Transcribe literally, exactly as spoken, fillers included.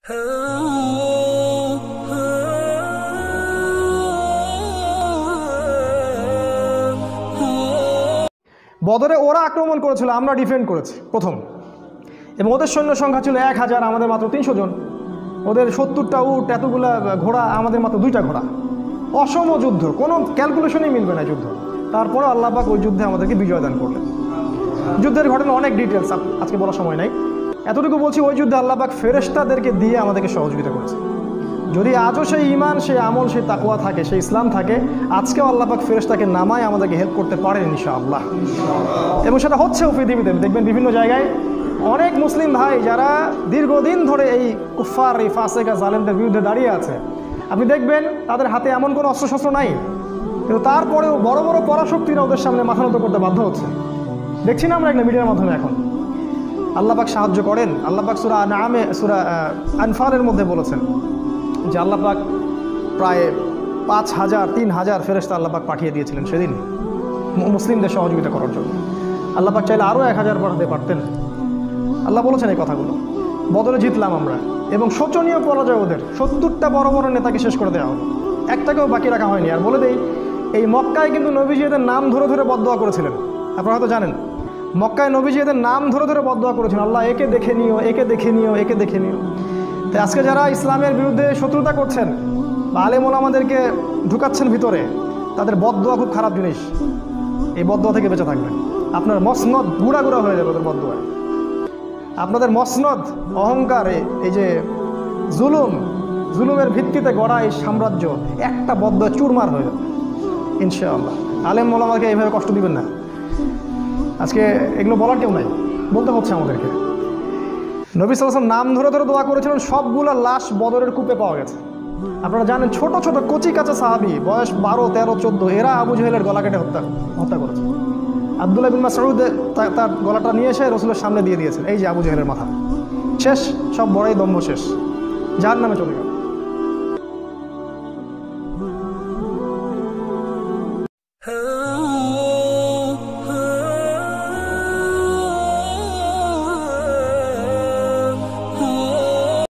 বদরে ওরা আক্রমণ করেছিল, আমরা ডিফেন্ড করেছি প্রথম, এবং ওদের সৈন্য সংখ্যা ছিল এক হাজার, আমাদের মাত্র তিনশো জন। ওদের সত্তরটা উট, এতগুলা ঘোড়া, আমাদের মাত্র দুইটা ঘোড়া। অসম যুদ্ধ, কোনো ক্যালকুলেশনই মিলবে না যুদ্ধ। তারপরে আল্লাহ পাক ওই যুদ্ধে আমাদেরকে বিজয় দান করলেন। যুদ্ধের ঘটনা অনেক ডিটেলস আজকে বলার সময় নাই, এতটুকু বলছি, ওই যুদ্ধে আল্লাহ পাক ফেরেশতাদেরকে দিয়ে আমাদেরকে সহযোগিতা করেছে। যদি আজও সেই ঈমান, সেই আমল, সেই তাকওয়া থাকে, সেই ইসলাম থাকে, আজকেও আল্লাহ পাক ফেরেশতাকে নামায় আমাদেরকে হেল্প করতে পারেন ইনশাআল্লাহ। এবং সেটা হচ্ছেও পৃথিবীতে। দেখবেন বিভিন্ন জায়গায় অনেক মুসলিম ভাই যারা দীর্ঘদিন ধরে এই কুফার, এই ফাসেকা জালেমদের বিরুদ্ধে দাঁড়িয়ে আছে, আপনি দেখবেন তাদের হাতে এমন কোনো অস্ত্রশস্ত্র নাই, কিন্তু তারপরেও বড় বড় পরাশক্তিরা ওদের সামনে মাথা নত করতে বাধ্য হচ্ছে। দেখছি না আমরা একটা মিডিয়ার মাধ্যমে। এখন আল্লাহ পাক সাহায্য করেন। আল্লাহ পাক সূরা আনআমে, সূরা আনফালের মধ্যে বলেছেন যে আল্লাহ পাক প্রায় পাঁচ হাজার তিন হাজার ফেরেশতা আল্লাহ পাক পাঠিয়ে দিয়েছিলেন সেদিন মুসলিমদের সহযোগিতা করার জন্য। আল্লাহ পাক চাইলে আরও এক হাজার পাঠাতে পারতেন। আল্লাহ বলেছেন এই কথাগুলো। বদরে জিতলাম আমরা, এবং শোচনীয় পরাজয় ওদের। সত্তরটা বড় বড় নেতাকে শেষ করে দেওয়া হলো, একটাকেও বাকি রাখা হয়নি। আর বলে দেই, এই মক্কায় কিন্তু নবীজি এদের নাম ধরে ধরে বদদোয়া করেছিলেন। আপনারা হয়তো জানেন, মক্কায় নবীজি এদের নাম ধরে ধরে বদদোয়া করেছিলেন, আল্লাহ একে দেখে নিও, একে দেখে নিও, একে দেখে নিও। তাই আজকে যারা ইসলামের বিরুদ্ধে শত্রুতা করছেন বা আলেম ওলামাদেরকে ঢুকাচ্ছেন ভিতরে, তাদের বদদোয়া খুব খারাপ জিনিস। এই বদদোয়া থেকে বেঁচে থাকবেন। আপনার মসনদ গুঁড়া গুঁড়া হয়ে যাবে ওদের বদদোয়ায়। আপনাদের মসনদ, অহংকার, এই যে জুলুম, জুলুমের ভিত্তিতে গড়া এই সাম্রাজ্য একটা বদদোয়া চুরমার হয়ে যাবে ইনশাআল্লাহ। আলেম ওলামাকে এইভাবে কষ্ট দিবেন না। আজকে এগুলো বলার কেউ নাই, বলতে হচ্ছে আমাদেরকে। নবী সাল্লাল্লাহু আলাইহি ওয়াসাল্লাম নাম ধরে ধরে দোয়া করেছিলেন, সবগুলো লাশ বদরের কূপে পাওয়া গেছে। আপনারা জানেন, ছোট ছোট কচি কাঁচা সাহাবি, বয়স বারো তেরো চোদ্দো, এরা আবু জেহেলের গলা কেটে হত্যা হত্যা করেছে। আব্দুল্লাহ বিন মাসউদ তার গলাটা নিয়ে এসে রাসূলের সামনে দিয়ে দিয়েছেন, এই যে আবু জেহেলের মাথা। শেষ, সব বড়াই দম্ভ শেষ, জাহান্নামে চলে গেল।